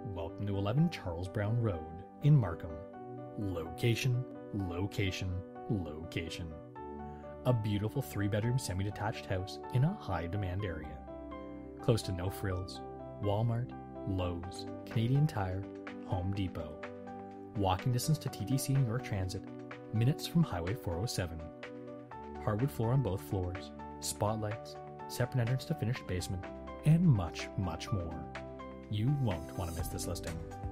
Welcome to 11 Charles Brown Road in Markham. Location, location, location. A beautiful 3-bedroom semi-detached house in a high-demand area. Close to No Frills, Walmart, Lowe's, Canadian Tire, Home Depot. Walking distance to TTC and York Transit, minutes from Highway 407. Hardwood floor on both floors, spotlights, separate entrance to finished basement, and much, much more. You won't want to miss this listing.